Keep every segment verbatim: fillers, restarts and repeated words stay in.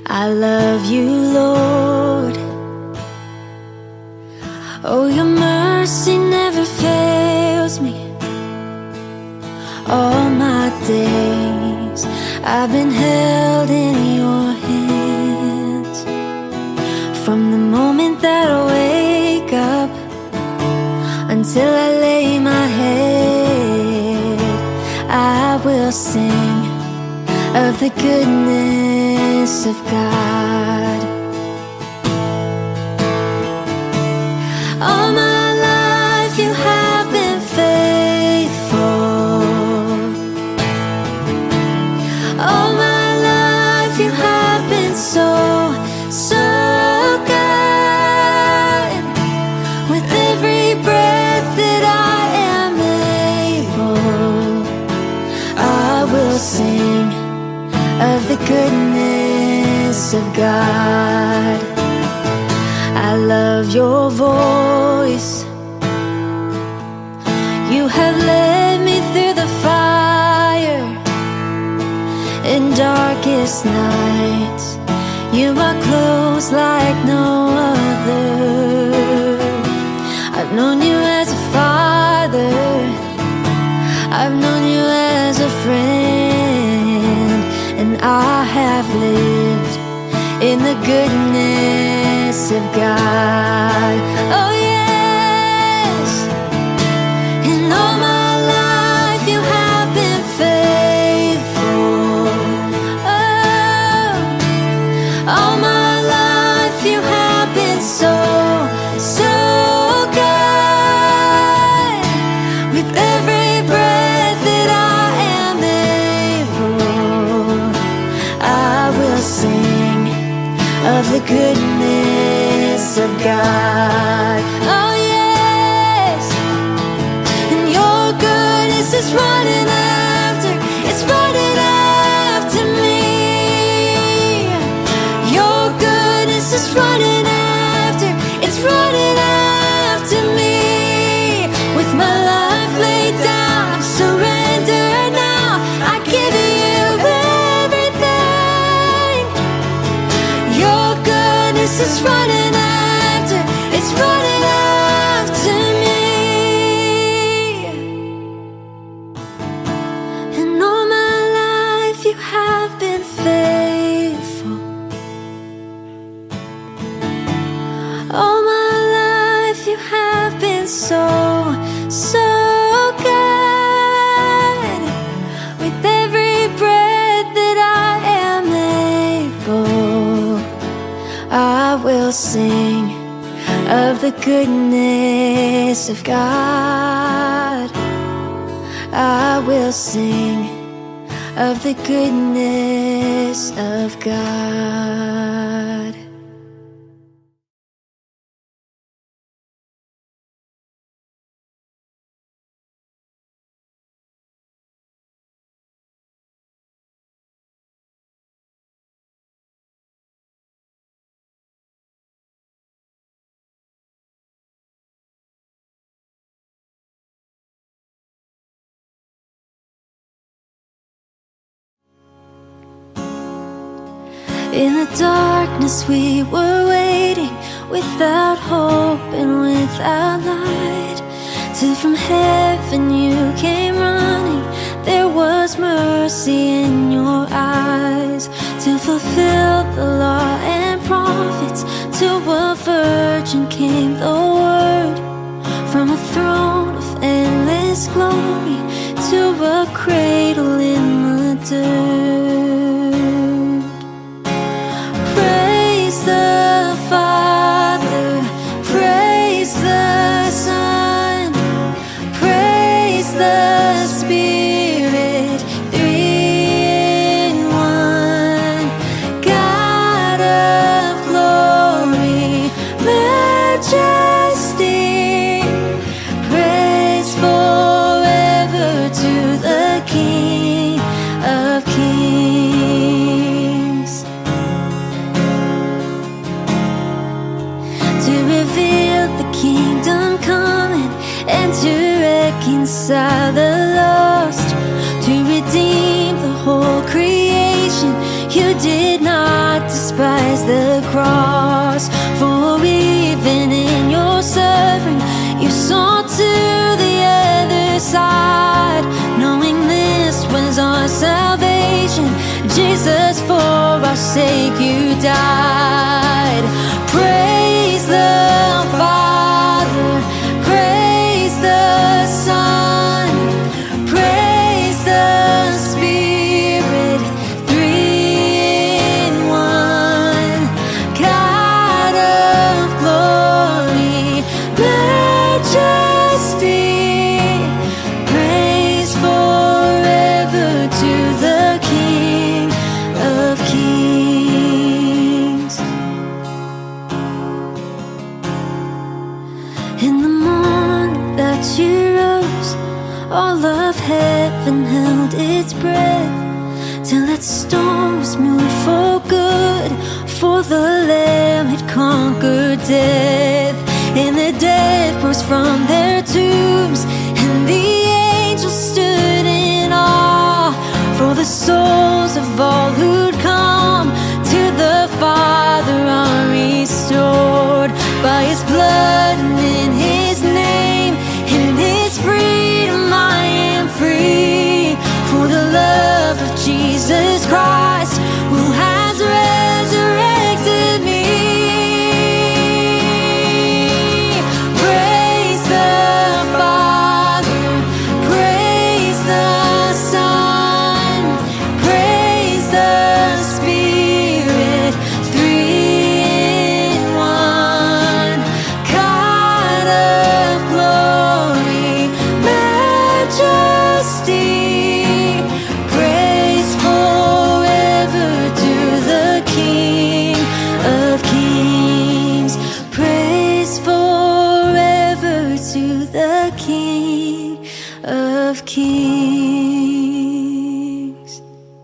I love you, Lord. Oh, your mercy never fails me. All my days I've been held in your hands. From the moment that I wake up until I lay my head, I will sing of the goodness of God. All my life you have been faithful. All my life you have been so, so good. With every breath that I am able, I will sing of the goodness of God. I love your voice. You have led me through the fire in darkest nights. You are close like no other. I've known you as a father, I've known you as a friend, and I have lived in the goodness of God. Oh yes, in all my life you have been faithful. Oh, all my life you have been so, so good. With every breath that I am able, I will sing of the goodness of God. Oh yes, and your goodness is running after, it's running after me. Your goodness is running after, it's running after me. With my life laid down, I'm surrendered now. I give you everything. Your goodness is running after, it's running after me. And all my life you have been faithful. All my life you have been so, so good. With every breath that I am able, I will sing of the goodness of God. I will sing of the goodness of God. In the darkness we were waiting, without hope and without light, till from heaven you came running. There was mercy in your eyes, to fulfill the law and prophets. To a virgin came the word, from a throne of endless glory to a cradle in the dirt. Praise the Father, praise the Son, praise the Spirit, three in one. God of glory, majesty, praise forever to the King of Kings. To reveal the kingdom coming, and to reconcile the lost, to redeem the whole creation. You did not not despise the cross, for even in your suffering you saw to the other side, knowing this was our salvation. Jesus, for our sake you died. Praise the Father, praise the Son, praise the Spirit, three in one, God of glory, majesty, praise forever to the King of Kings. In the morning that you rose, all of heaven held its breath, till that storm was moved for good, for the Lamb had conquered death. And the dead rose from their tombs, and the angels stood in awe, for the souls of all who'd come to the Father are restored. By His blood and in His name, in His freedom I am free, for the love of Jesus Christ, who has resurrected me. Praise the Father, praise the Son, praise the Spirit, three in one, God of glory, majesty, praise forever to the King of Kings, praise forever to the King of Kings.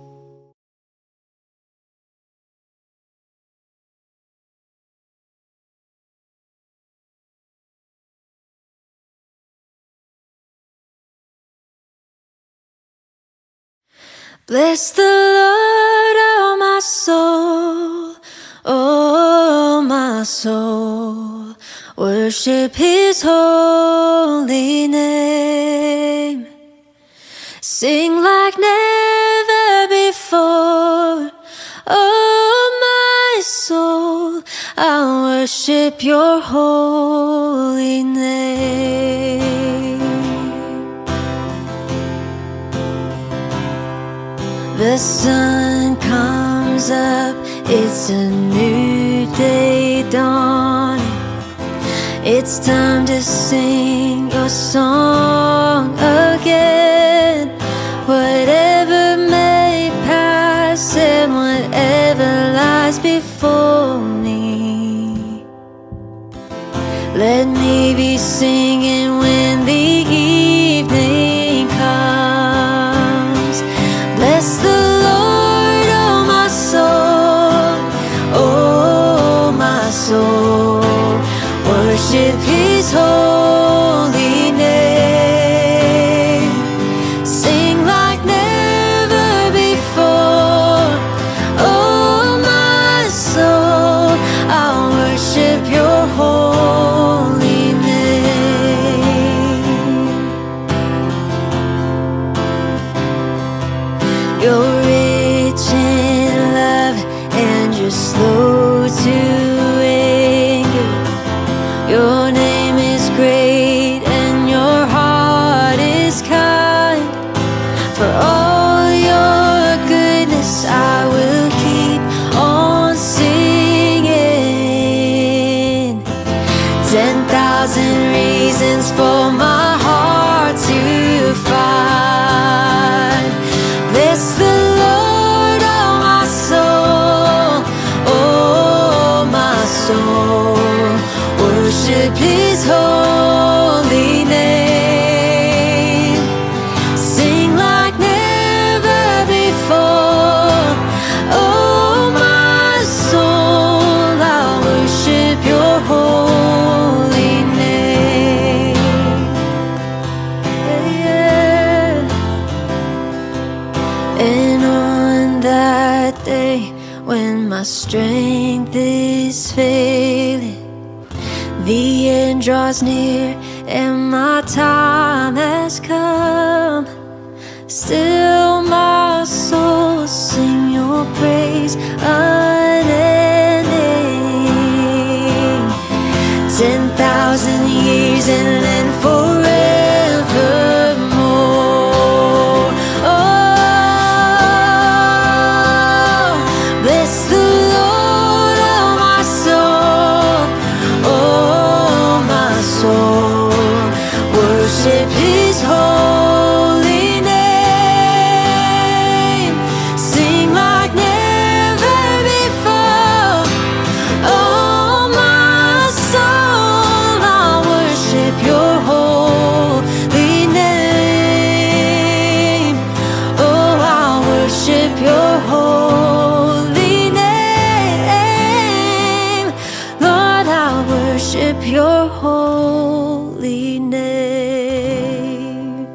Bless the Lord, oh my soul, oh my soul, worship His holy name. Sing like never before, oh my soul, I'll worship your holy name. The sun comes up, it's a new day dawning. It's time to sing your song again. Whatever may pass and whatever lies before me, let me be singing when the evening comes. Bless the Lord, oh my soul, oh my soul, worship His holy name. Sing like never before, oh my soul, I'll worship your holy name. You're rich in love and you're slow to anger. Your name is great and your heart is kind. For all your goodness I will keep on singing. Ten thousand reasons for my heart to find. Bless the Lord, oh my soul, oh my soul, worship His holy name. Sing like never before, oh my soul, I'll worship your holy name. Yeah, yeah. And on that day when my strength is failing. The end draws near and my time has come. Still my soul will sing your praise unending. Ten thousand years and then forevermore. Oh, bless the Lord, oh my soul. Oh, my soul, worship His holy name. Sing like never before. Oh, my soul, I worship your holy name. Oh, I worship your holy name. Lord, I worship your holy name.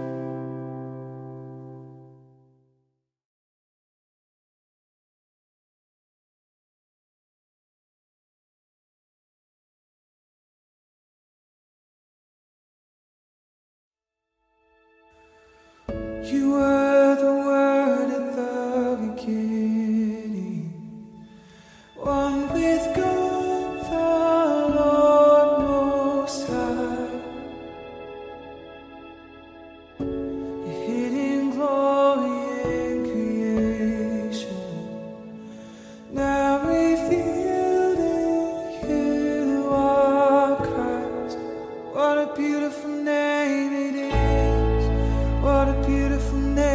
You were the Word at the beginning, one with God the Lord Most High. Your hidden glory in creation, now revealed in you are Christ. What a beautiful name it is. What a beautiful name.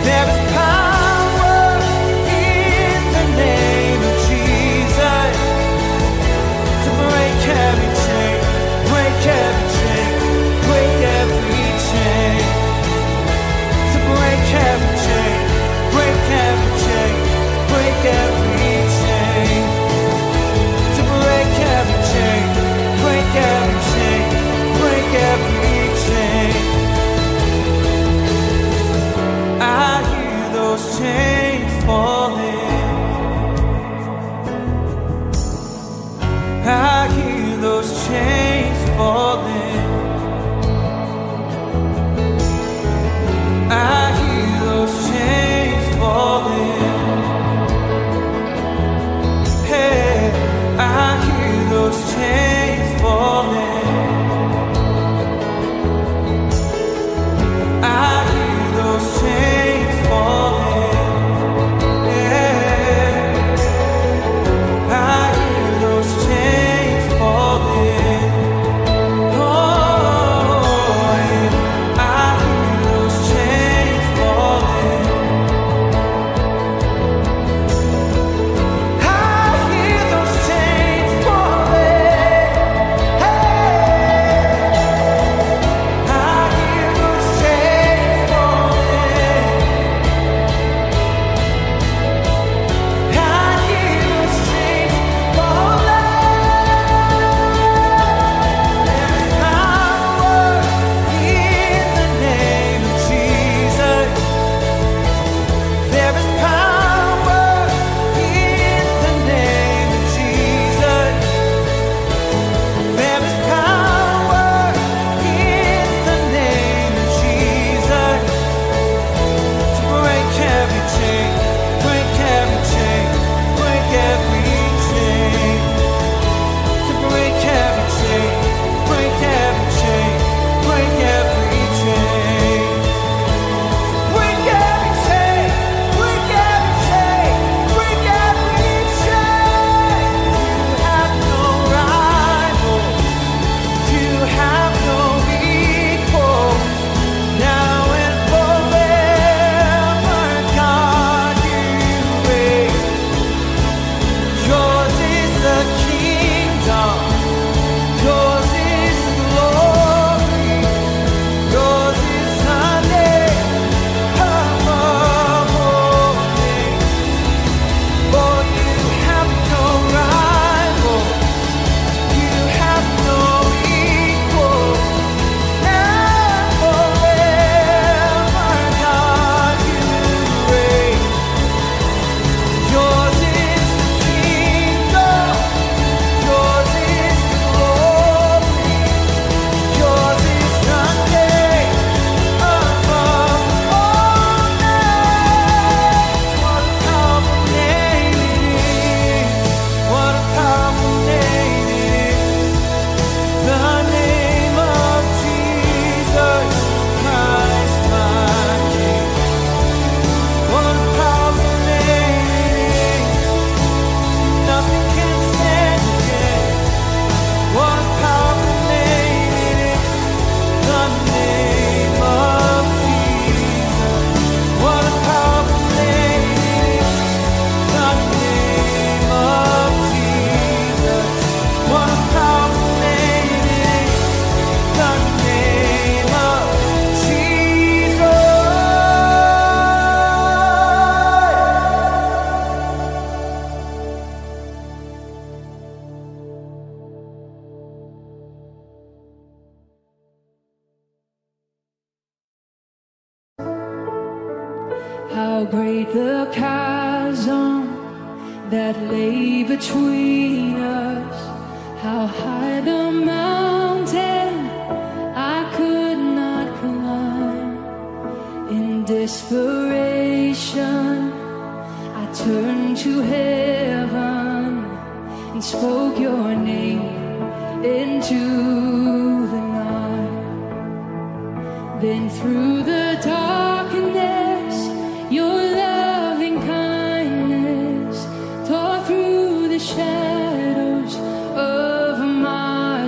There is power in the name of Jesus to break every chain, break every chain, break every chain, to break every chain, break every chain, break every chain, to break every chain, break every chain, break every chain. I hear those chains falling. I hear those chains falling. I hear those chains falling. Hey, I hear those chains falling. I hear those chains falling. Yeah, I hear those chains falling. Oh, yeah. I hear those chains falling. I hear those chains falling. Hey, I hear those chains falling. I hear those chains falling. There's power in the name of Jesus. There is power in the name of Jesus. There is power in the name of Jesus to break every chain, break every chain, break every chain, to break every chain, break every chain, break every chain, break every chain, break every chain, break every chain. You have no rival, you have no equal, now and forever, God, you reign. Yours is the kingdom, yours is the glory, yours is the name above all names. For you have no rival, you have no equal, now forever, God, you reign. Yours is the kingdom, yours is the glory, yours is the name above all names. What a powerful name it is, what a powerful name it is, the name of Jesus Christ my King. What a powerful name it is, nothing can stand against. What a powerful name it is, the name of Jesus. What a powerful name it is, the name of Jesus. What a powerful name it is, the name of Jesus. How great the chasm that lay between us, how high the mountain I could not climb. In desperation, I turned to heaven and spoke your name into the night. Then through the darkness, your loving kindness tore through the shadows of my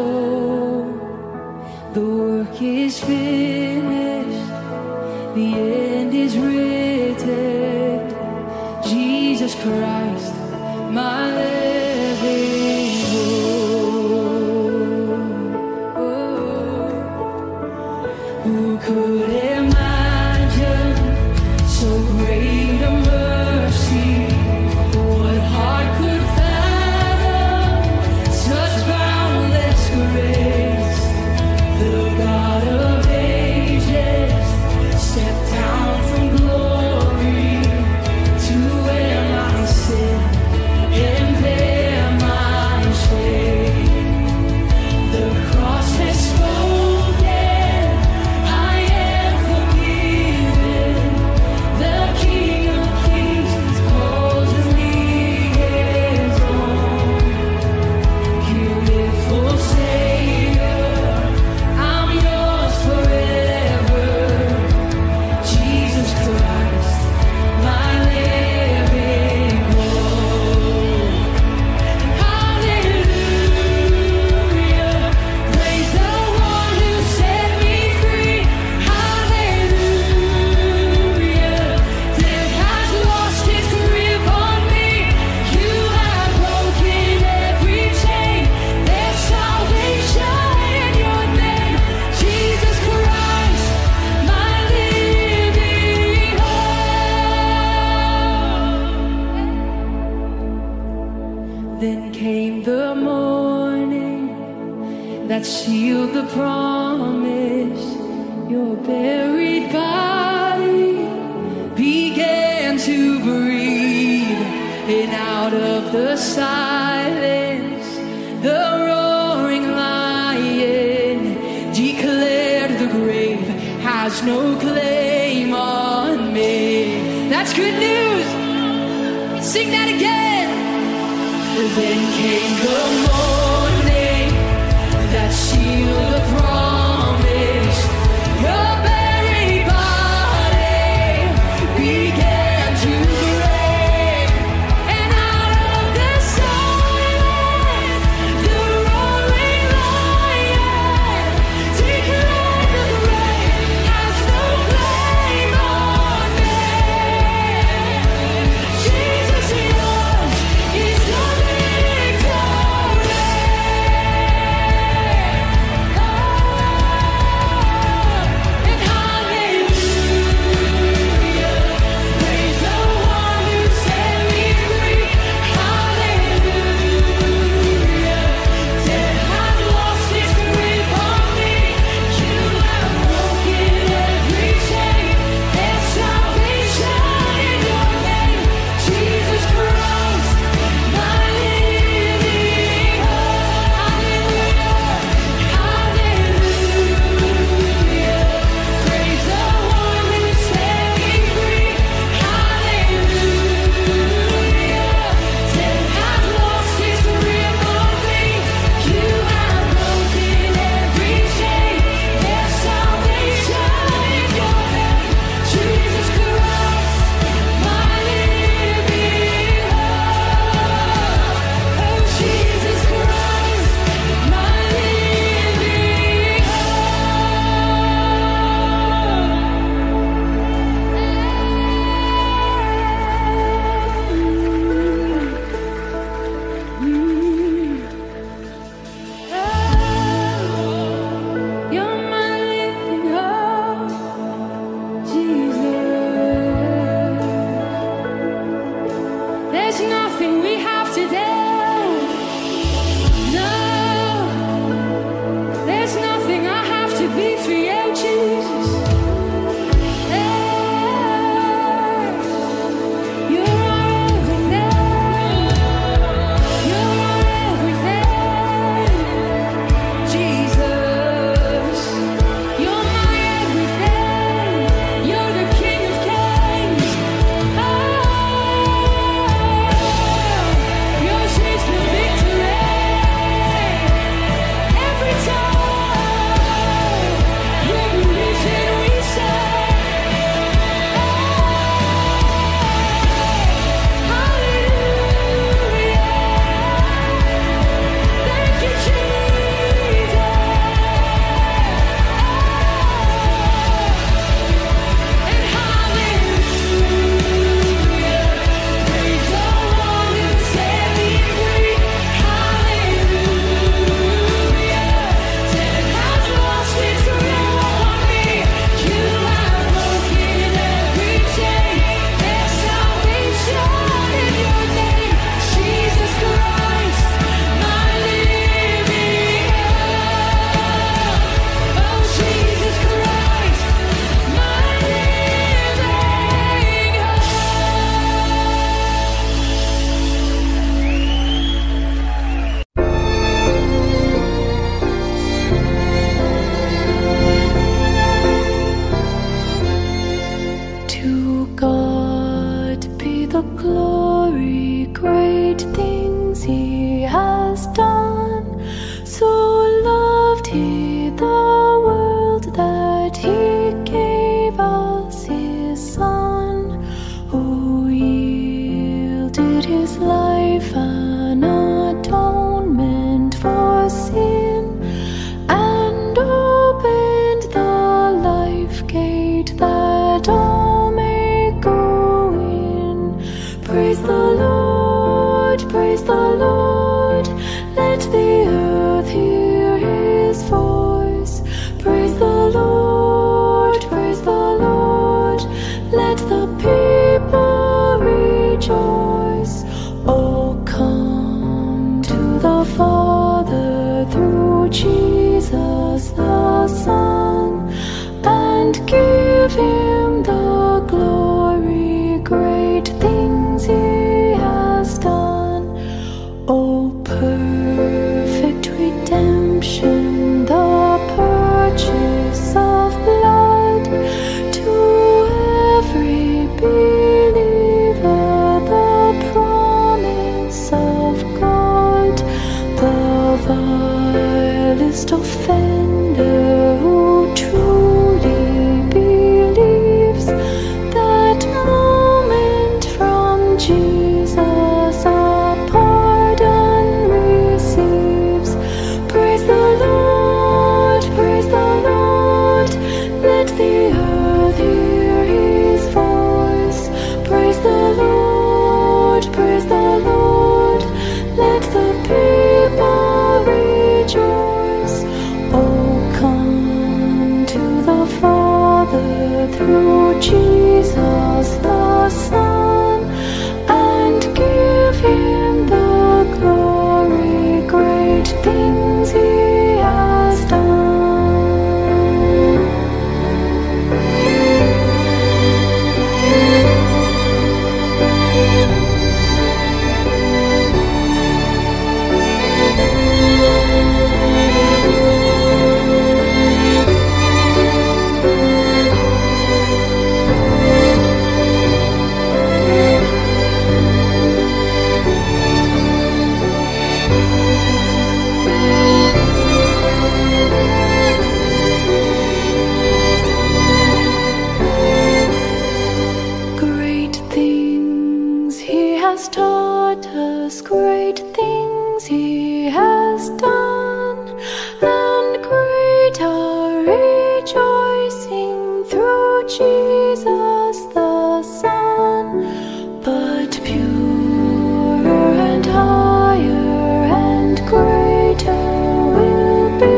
soul. The work is finished, the end is written. Jesus Christ, my living hope. Oh, who could imagine so great a mercy? What heart could fathom such boundless grace? The God of ages stepped down from glory to wear my sin and bear my shame. The cross has spoken, I am forgiven. The King of Kings calls me his own. Beautiful Savior, I'm yours forever. Jesus Christ, my living hope. Hallelujah, praise the one who set me free. Hallelujah, death has lost its grip on me. You have broken every chain. There's salvation in your name. Jesus Christ, my living hope. Then came the morning that sealed the promise. Your buried body began to breathe, and out of the silence, the roaring lion declared the grave has no claim on me. That's good news. Sing that again. Then came the morning that sealed the promise. Your buried body began to break, and out of the silence, the roaring lion declared the grave has no claim on me. Jesus, yours is the victory. Oh, To God be the glory, great things He has done. So loved He the world that He gave us His Son, who yielded His life an atonement for sin, and opened the life gate that all may go in. Praise the Lord, praise the Lord, let the earth hear His voice. Praise the Lord, praise the Lord, let the people rejoice. Oh, come to the Father through Jesus the Son, and give Him the glory, great things He has done. Oh, perfect redemption, the purchase of blood, to every believer the promise of God. The vilest offender who truly believes that moment from Jesus a pardon receives. Praise the Lord, praise the Lord, let the earth hear His voice. Praise the Lord, praise the Lord, let the people rejoice. Oh, come to the Father through Jesus the Son, and give Him the glory, great things He has done. Great things He has taught us, great things He has done, and great our rejoicing through Jesus the Son. But purer and higher and greater will be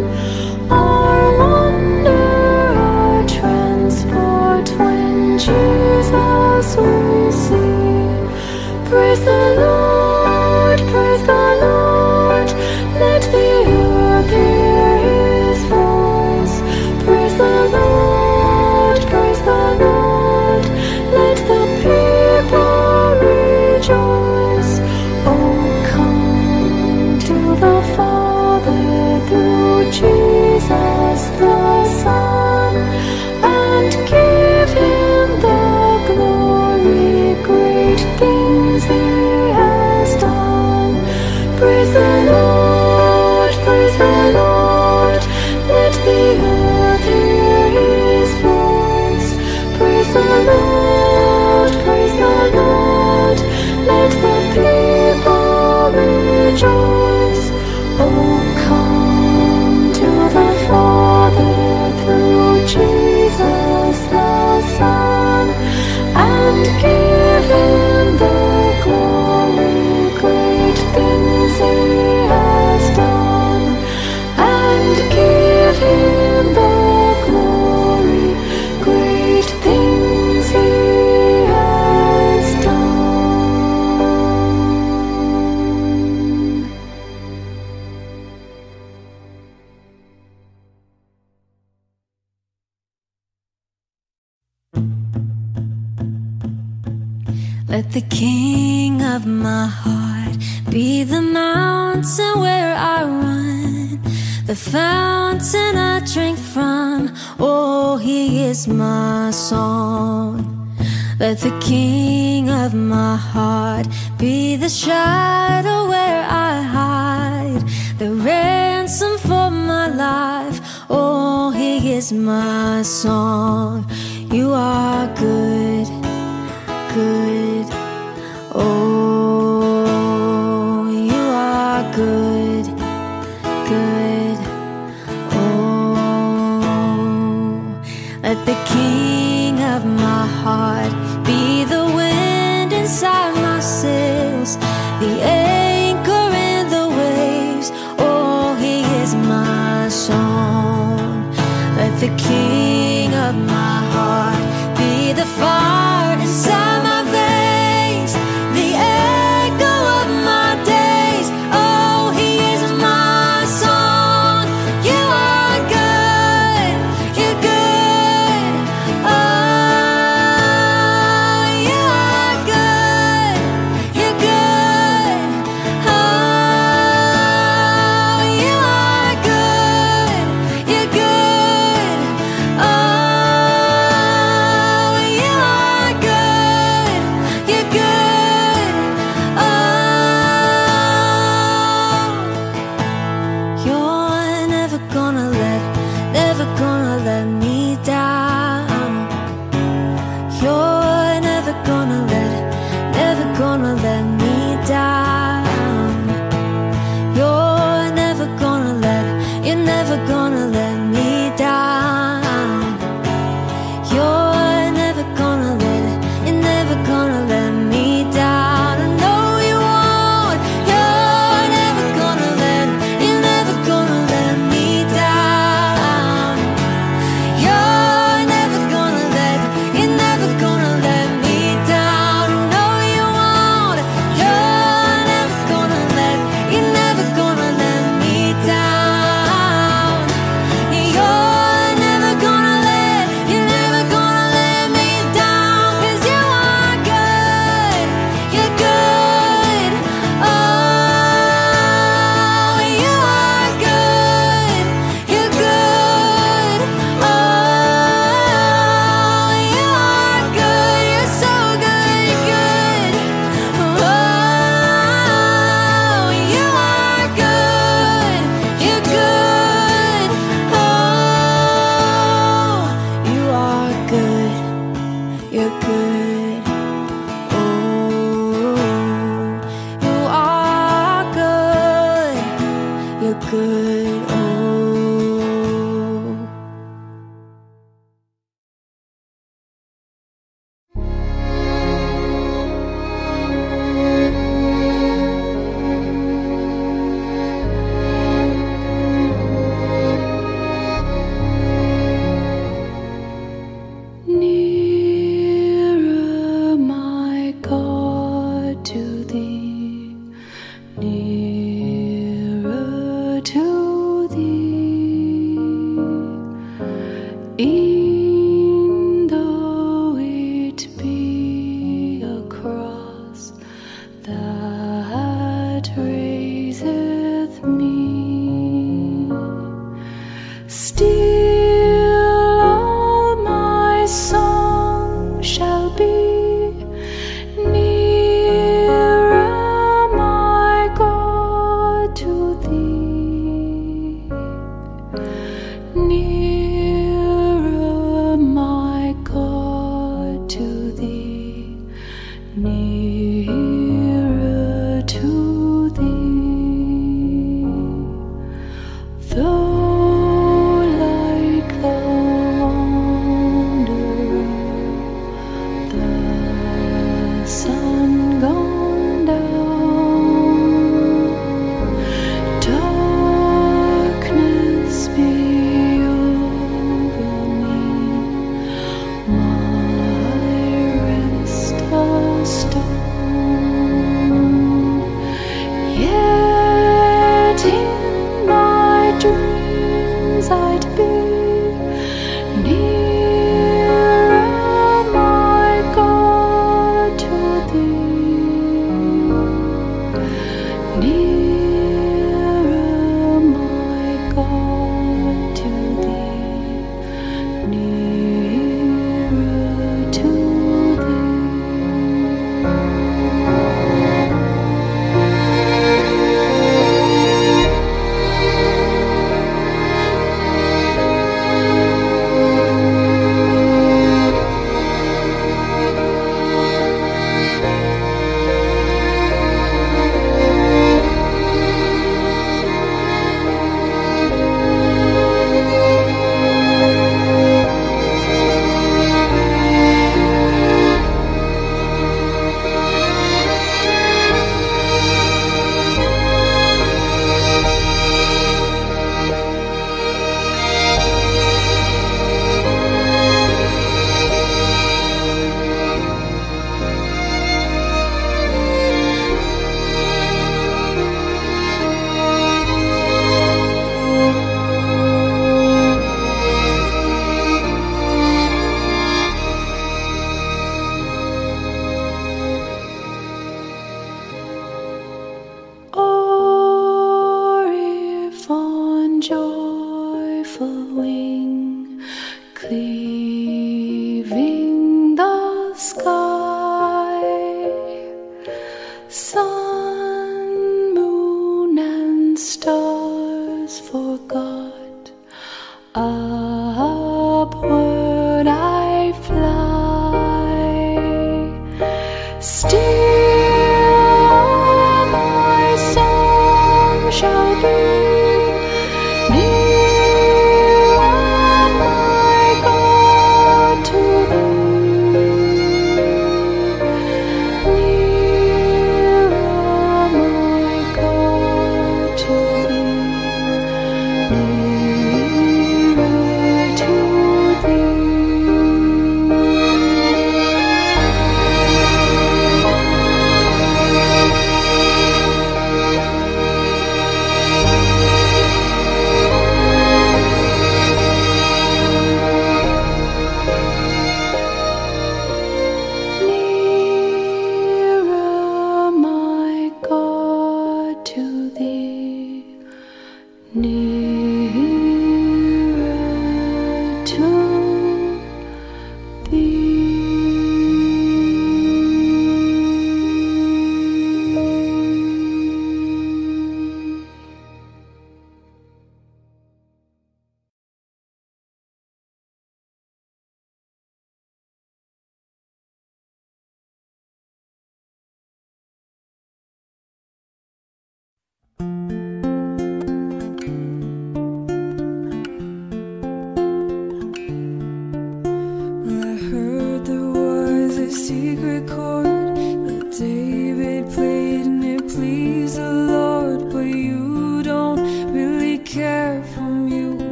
our wonder, our transport when Jesus we see. Praise the Lord, praise the Lord, let the earth hear His voice. Praise the Lord, praise the Lord, let the people rejoice. Oh, come to the Father through Jesus the Son, and give Him the glory, great things He has done. Praise the Lord, praise the Lord, let the earth hear His voice. Praise the Lord, praise the Lord, let the people rejoice. Oh, come to the Father through Jesus the Son, and give Him the glory, great things He has done, and give Him the glory, great things He has done. Let the King of my heart be the mountain where I run, the fountain I drink from. Oh, He is my song. Let the king of my heart be the shadow where I hide, the ransom for my life. Oh, he is my song. You are good, good. Oh, you are good, good. Oh, let the king of my heart be the wind inside my sails, the anchor in the waves. Oh, he is my song. Let the king of my heart be the fire inside my veins, the echo of my days. Oh, he is my song. You are good, you're good. Oh, you are good, you're good. Oh, you are good, you're good. Oh, you are good, you're good. Oh, you're never gonna let, never gonna let me down. You're never gonna let, never gonna let me down. You're never gonna let, you're never gonna let me down. You're never gonna let, you're never gonna let me down. I know you won't. You're never gonna let, you're never gonna let me down. You're never gonna let, you're never gonna let me down. I know you won't. You're never gonna let, you're never gonna let me down. You're never gonna let, you're never gonna let me down. 'Cause you are good, you're good. Oh, you are good, you're good. Oh, you are good, you're so good, you're good. Oh, you are good, you're good. Oh, you are good, you're good. Oh, you are good, you're good. Oh. Nearer sky. Sun, moon, and stars forgot. Upward I fly. Still my song shall be.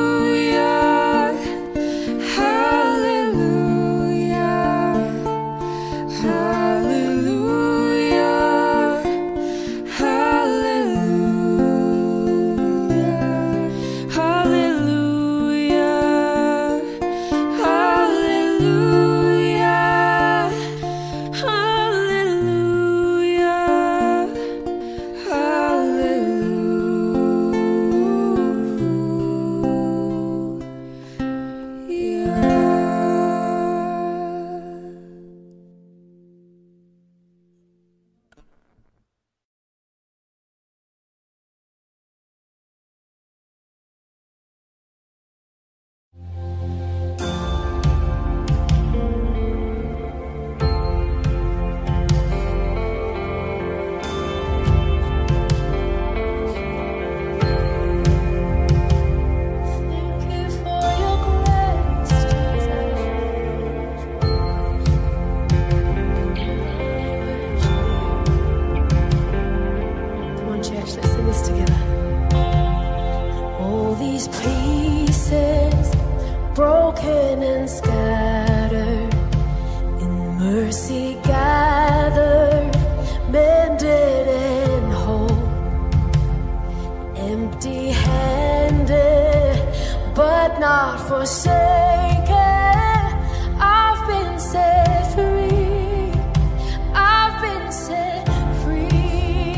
Hallelujah, hallelujah. mercy gathered, mended and whole, empty-handed but not forsaken. I've been set free, I've been set free.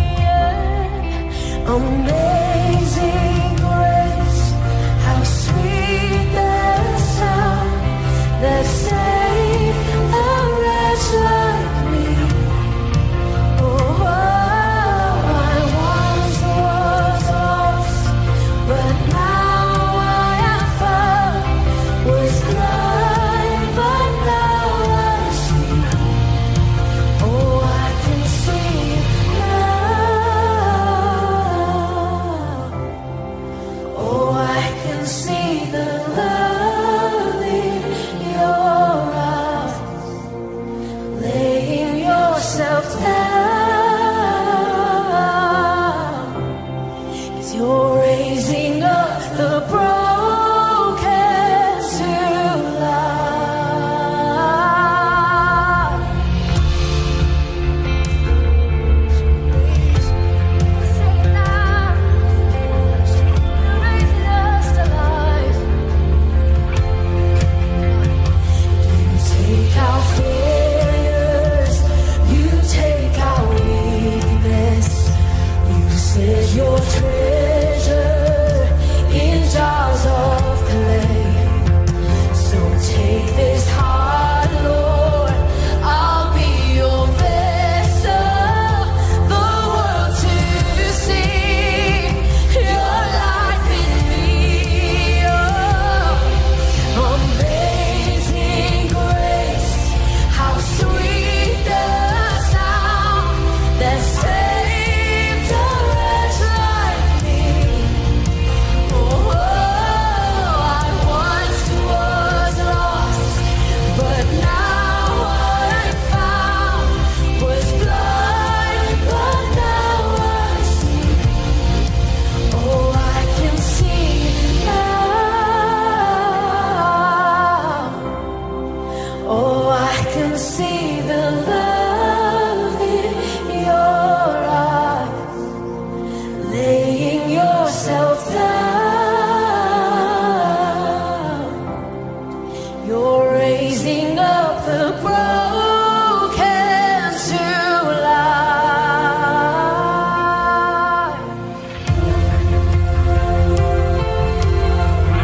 Amazing grace, how sweet the sound that saved a wretch like me. Oh, I once was lost, but now I am found. Was blind, but now I see. Oh, I can see now. Oh, I can see the love in your eyes, laying yourself down. 'Cause you're raising up the broken to life. Sing it now. You're raising us to life. You take our failures, you take our weakness, you set your treasure in jars of clay. So take this heart, Lord, I'll be your vessel, the world to see your life in me. Oh, amazing grace, how sweet the sound that saved a wretch like me. Oh, I once was lost, but now I'm found. Was blind, but now I see. Oh, I can see now. Oh, I can see the love in your eyes, laying yourself down. You're raising up the broken to life.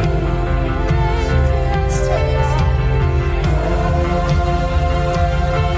Raising us to life.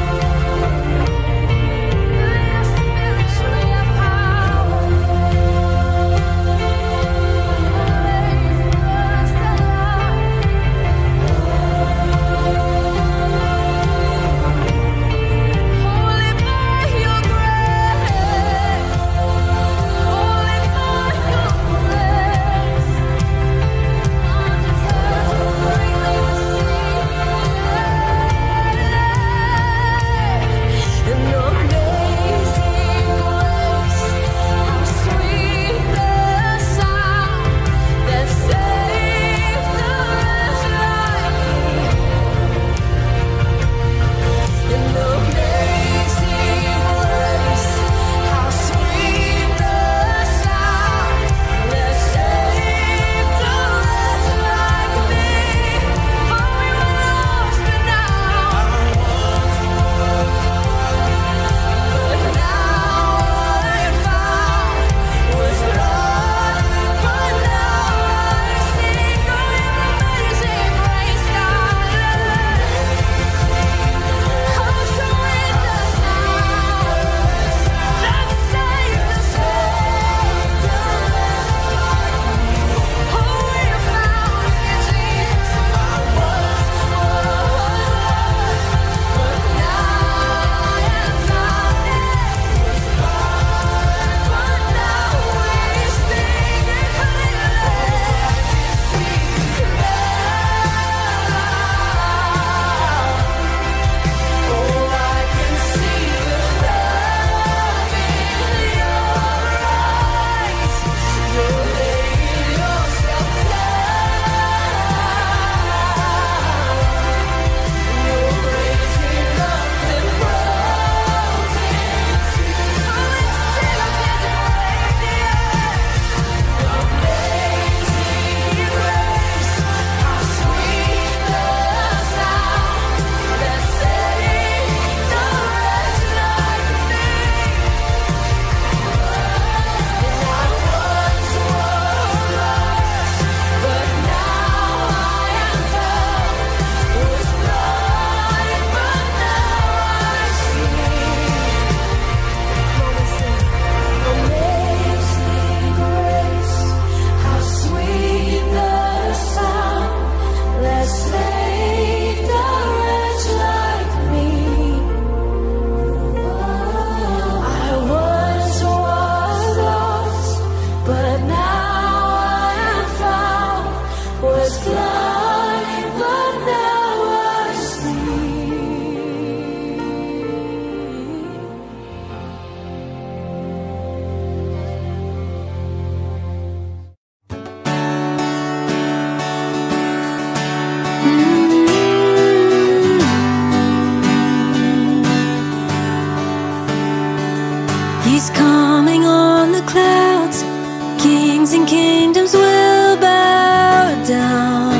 and kingdoms will bow down,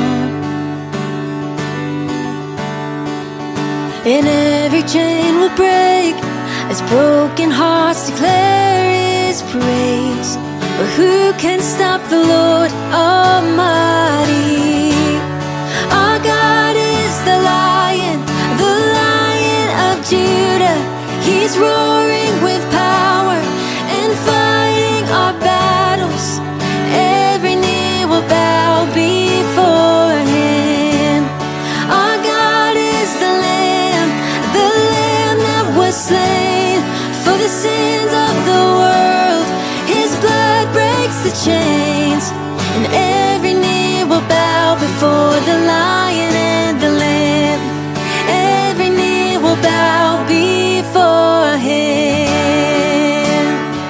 and every chain will break as broken hearts declare His praise. But who can stop the Lord Almighty? Our God is the Lion, the Lion of Judah. He's roaring with power and fighting our battles. Every knee will bow before Him. Our God is the Lamb, the Lamb that was slain for the sins of the world. His blood breaks the chains, and every knee will bow before the Lion and the Lamb. Every knee will bow before Him.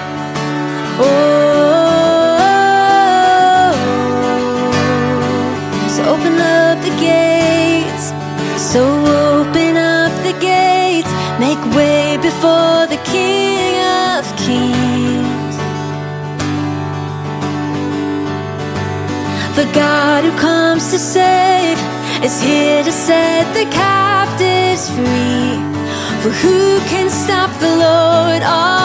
Oh, so open up the gates, so open up the gates, make way before the King of Kings. The God who comes to save is here to set the captives free. For who can stop the Lord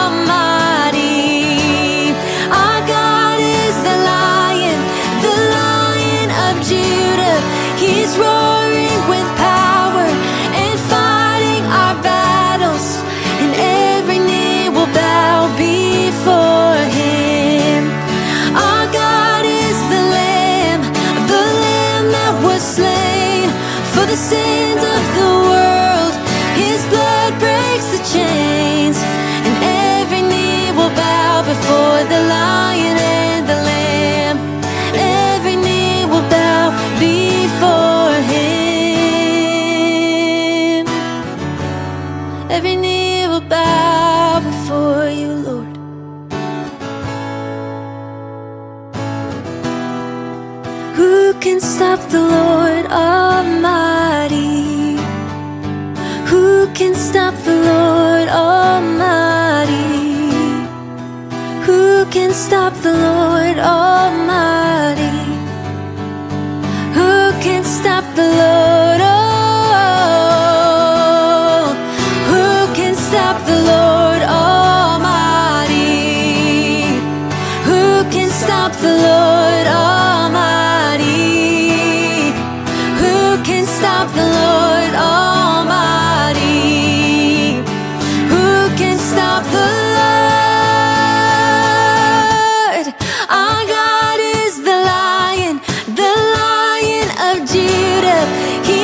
Almighty? Our God is the Lion, the Lion of Judah. He's roaring with power and fighting our battles, and every knee will bow before Him. Our God is the Lamb, the Lamb that was slain for the sins of the world. His blood breaks the chains, and every knee will bow before the Lion and the Lamb. Every knee will bow before Him. Every knee will bow before You, Lord. Who can stop the Lord Almighty? Who can stop the Lord Almighty? Who can stop the Lord Almighty? Who can stop the Lord? Oh, who can stop the Lord Almighty? Who can stop the Lord Almighty? Who can stop the Lord Almighty? Who can stop the Lord? Our God is the Lion, the Lion of Judah. He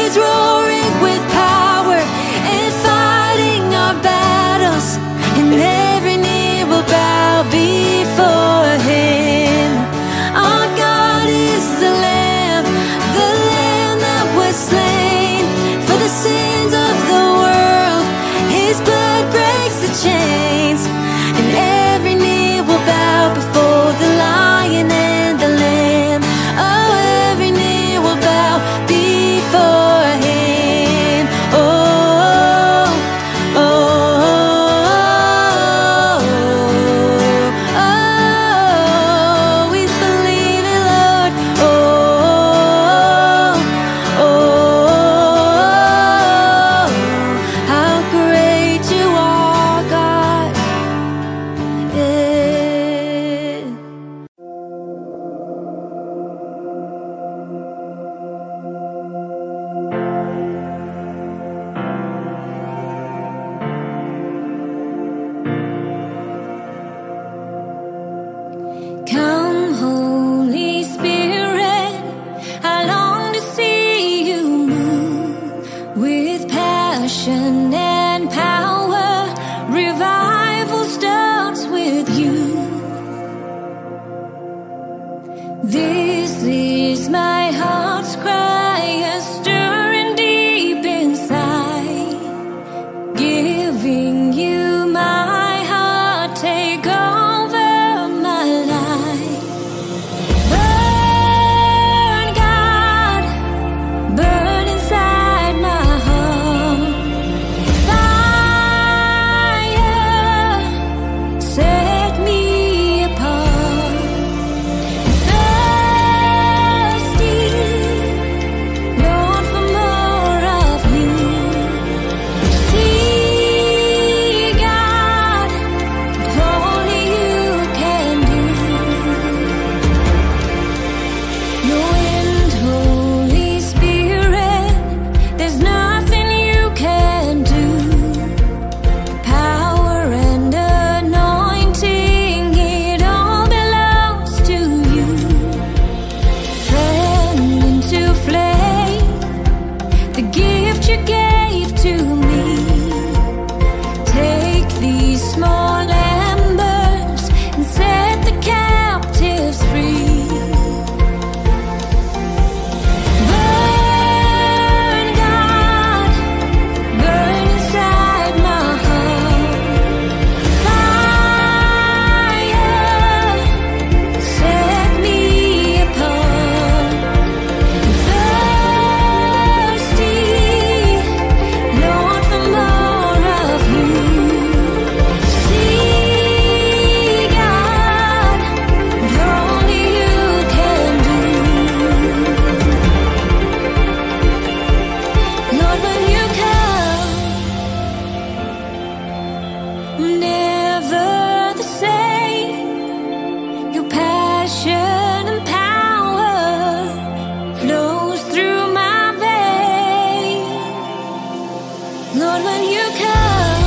never the same. Your passion and power flows through my veins. Lord, when you come,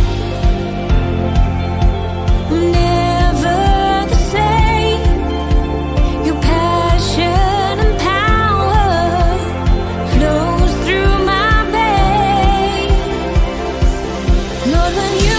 never the same. Your passion and power flows through my veins. Lord, when you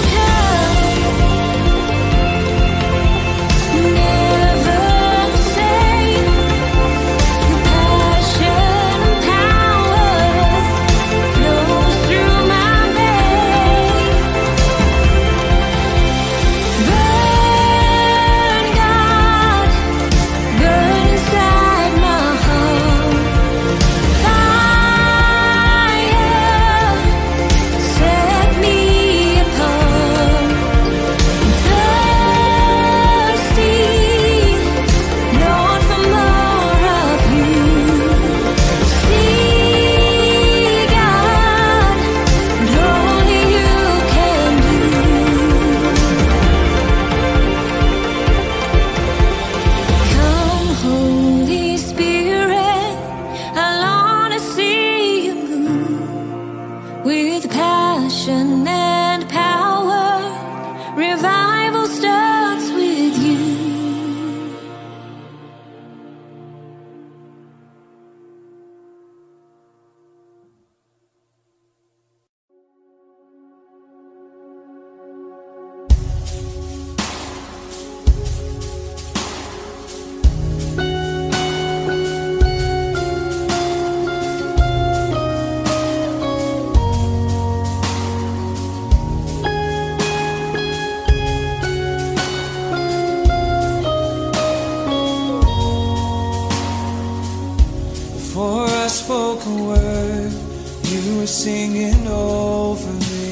singing over me.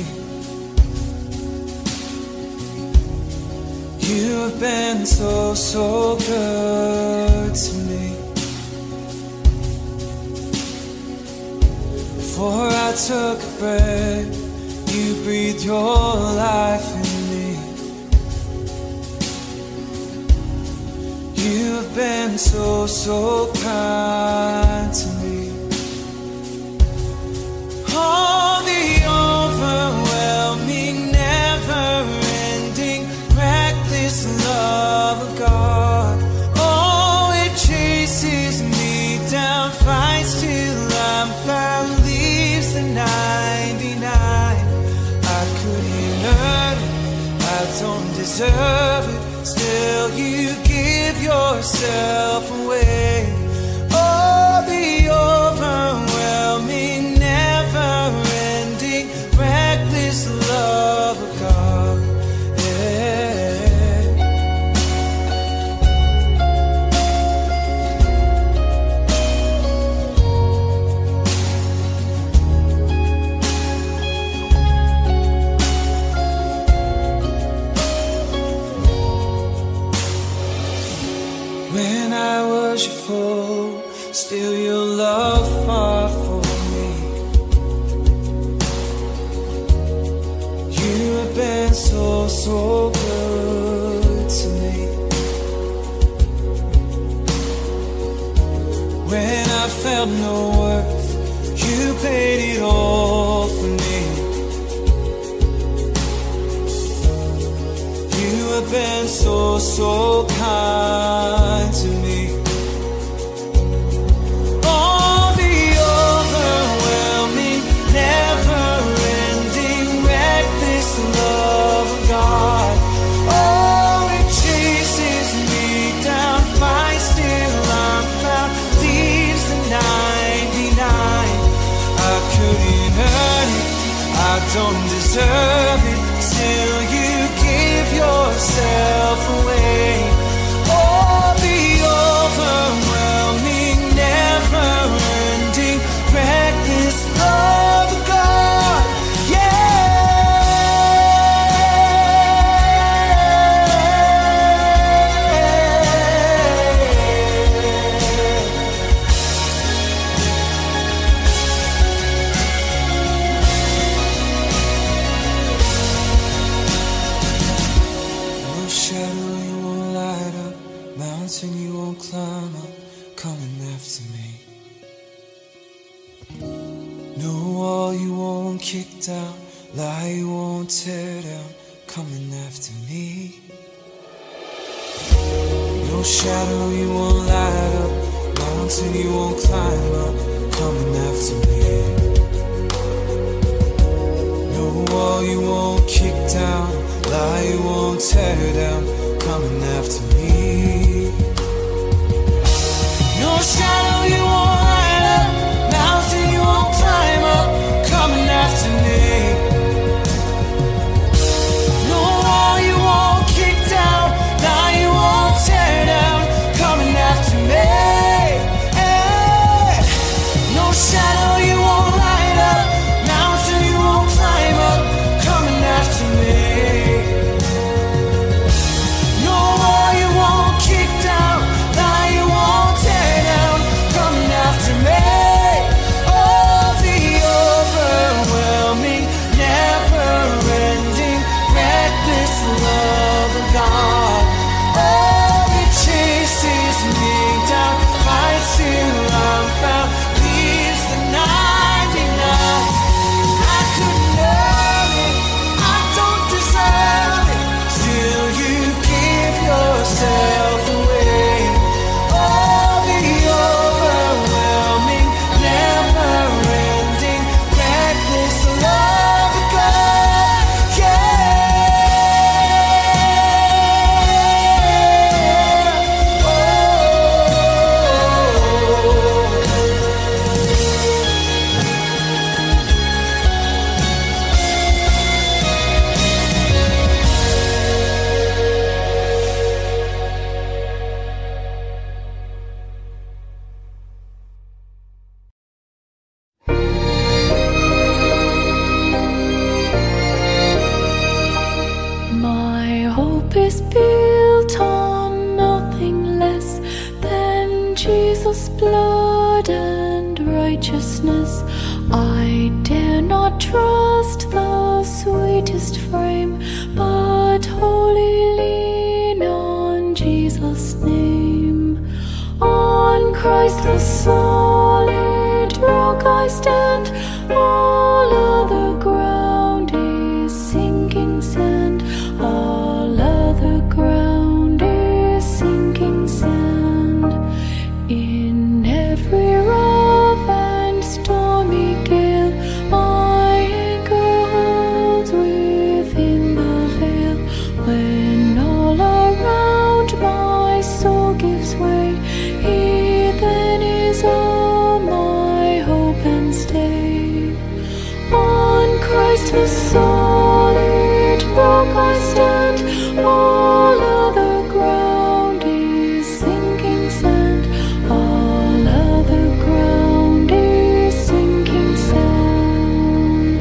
You have been so, so good to me. Before I took a breath, you breathed your life in me. You have been so, so kind to me. All the overwhelming, never-ending, reckless love of God. Oh, it chases me down, fights till I'm found, leaves the ninety-nine. I couldn't earn it, I don't deserve it, still you give yourself away. Oh, the overwhelming, never-ending, reckless love of God. Yeah. When I was your foe, still your love fought for me. You have been so, so good to me. When I felt no worth, you paid it all for me. You have been so, so kind to me. All the overwhelming, never-ending, reckless love of God. Oh, it chases me down, fights till I'm found, leaves the ninety-nine. I couldn't earn it, I don't deserve it, still you give yourself away. Oh, the overwhelming, never-ending, reckless love of God. lie you won't tear down, coming after me. No shadow you won't light up, mountain you won't climb up, coming after me. No wall you won't kick down, lie you won't tear down, coming after me. No shadow you won't light up, mountain you won't climb up, coming after me. No wall you won't kick down, lie you won't tear down, coming after me. Hey. No shadow you won't light up, mountain you won't climb up, coming after me. No wall you won't kick down, lie you won't tear down, coming after me. Oh, the overwhelming, never-ending, reckless love of God. Oh, it chases me down, fights till I'm found, leaves the ninety-nine. I couldn't earn it, I don't deserve it, still you give yourself away. Oh, the overwhelming, never-ending, reckless love of God. Yeah. My hope is built on nothing less than Jesus' blood and righteousness. I dare not trust the sweetest frame, but wholly lean on Jesus' name. On Christ the solid rock I stand, all other ground is sinking sand. All other ground is sinking sand. In every rough and stormy gale, my anchor holds within the veil. When all around my soul gives way, He then is all my hope and stay. On Christ the solid rock I stand, all other ground is sinking sand. All other ground is sinking sand.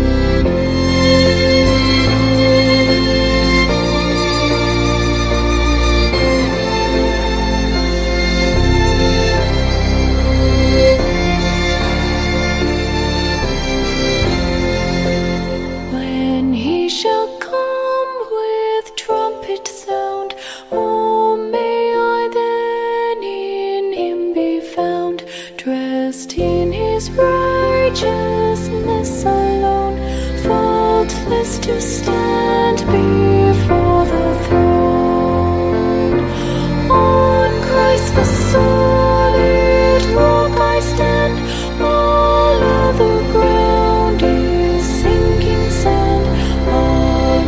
When He shall come with trumpet sound, oh, may I then in Him be found, dressed in His righteousness alone, faultless to stand before the throne. On Christ the solid rock I stand, all other ground is sinking sand. All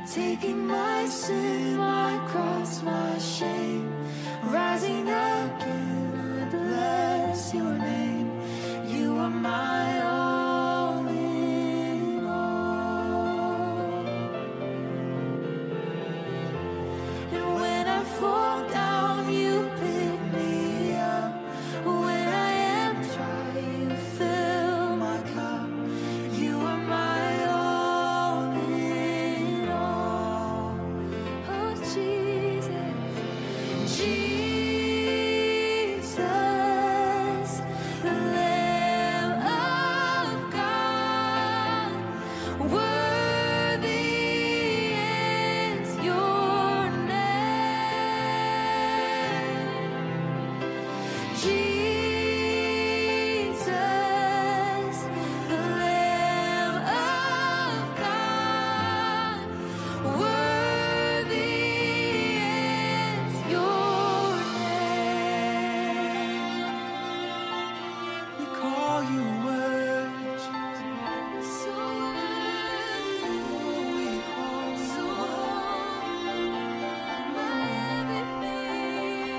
taking my sin, my cross, my shame, rising again, I bless your name. You are my all in all. And when I fall down, you pick me up. When I am dry, you fill my cup. You are my all in all. Oh Jesus, Jesus, the Lamb of God, worthy is your name. Jesus, the Lamb of God, worthy is your name. We call you worthy, So worthy, we call you so my everything.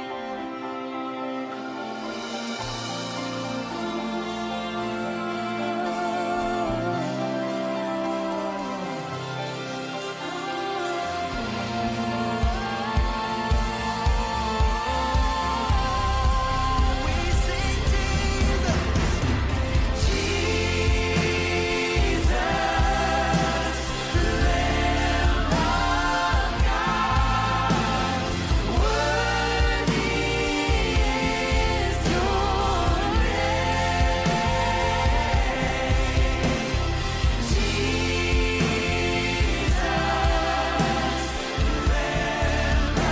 We sing Jesus, Jesus, the Lamb of God, worthy is your name. Jesus, the Lamb of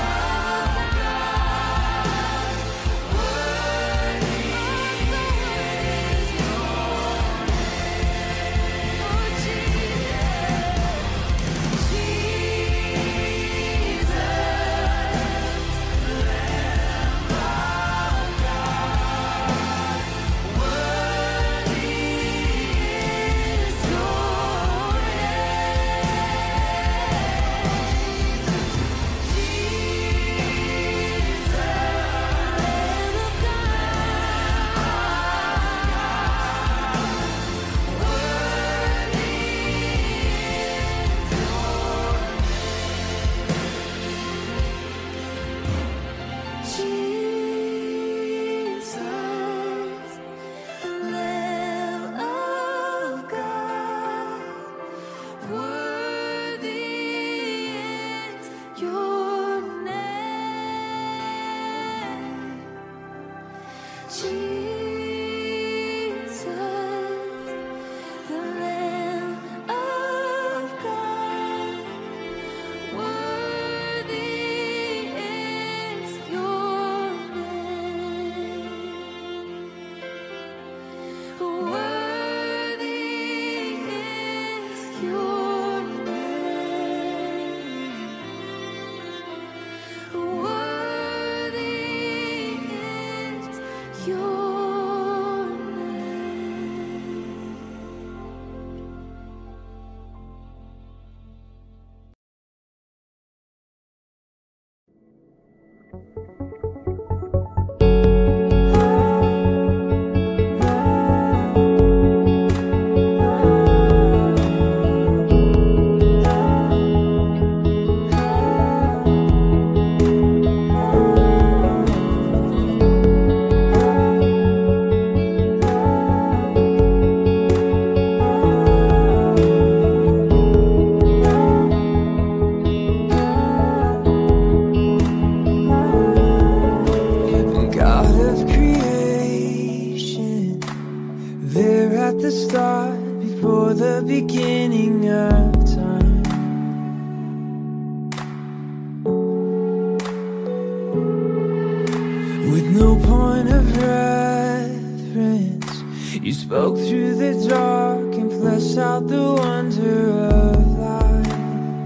God, worthy is your name. Oh Jesus, Jesus, the Lamb of God, worthy is your Jesus, Lamb of God, worthy is your name. Jesus, the Lamb of God, worthy is your name. Worthy is your name. Worthy is your name. God of creation, there at the start, before the beginning of time. With no point of reference, you spoke through the dark and fleshed out the wonder of light.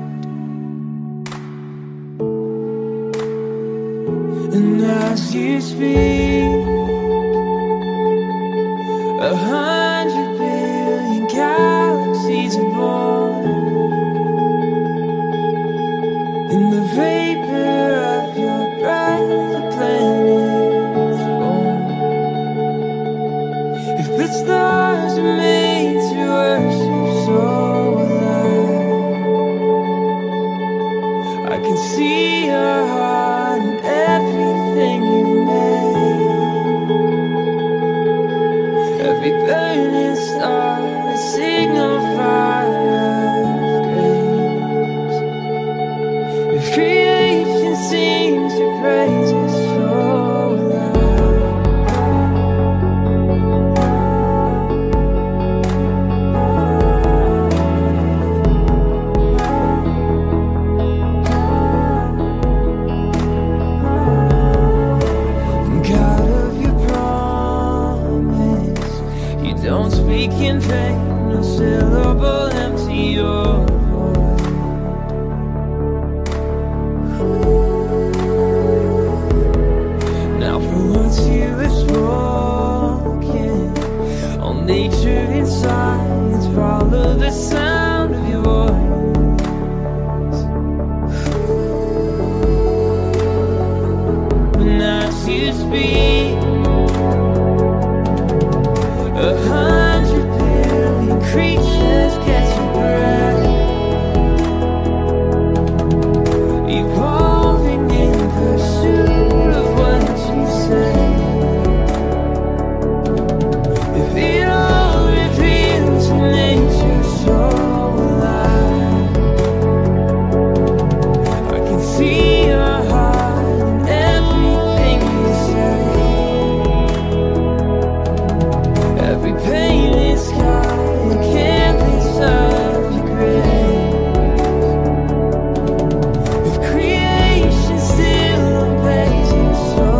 And as you speak, a hundred billion galaxies are born. I can see your heart in everything you made. Every burning star, a signal fire of grace. If creation sings your praises so loud, God of your promise, you don't speak in vain, no syllable empty your voice. Now for once you have spoken, all nature and science follow the sound of your voice. And as you speak, a hundred billion creatures catch your breath, evolving in pursuit of what you say. If it all reveals your nature so alive, I can see your heart in everything you say. Every painted sky, a canvas of your grace. If creation still obeys you so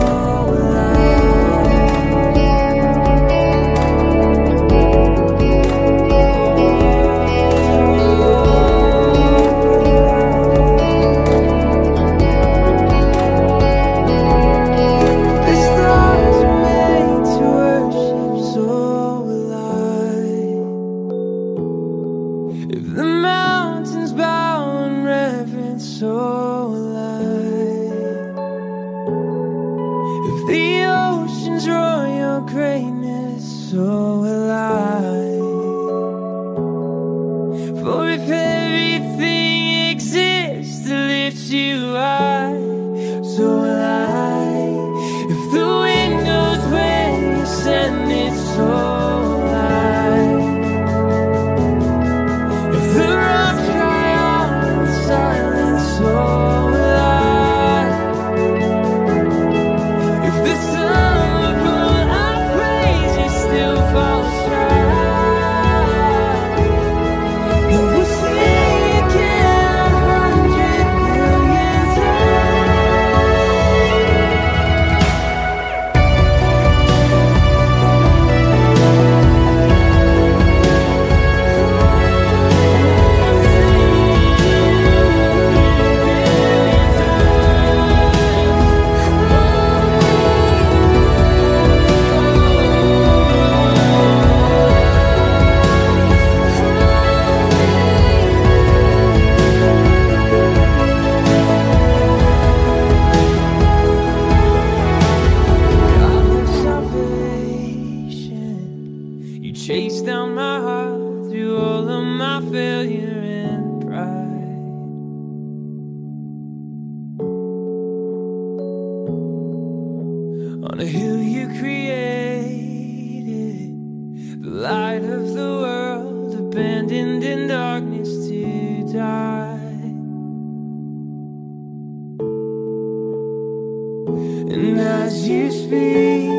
the stars are made to worship so alive. If the mountains bow in reverence so alive. If the oceans roar your greatness so alive. For if everything exists to lift you high, so alive. If the wind goes where you send it so alive. If the rocks cry out in silence so alive. If the sun of what I praise you still falls short, then we'll sing again a hundred billion God of salvation, you chase down my heart through all of my failure and pride. On a hill you created, the light of the world, abandoned in darkness to die. And as you speak,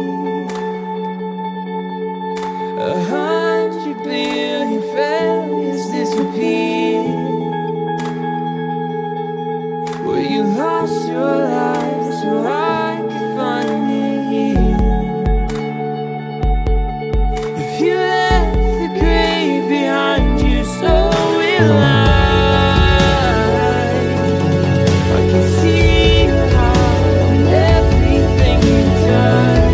a hundred billion failures disappear. Where you lost your life so I could find it here. If you left the grave behind you so will I. I can see your heart in everything you've done.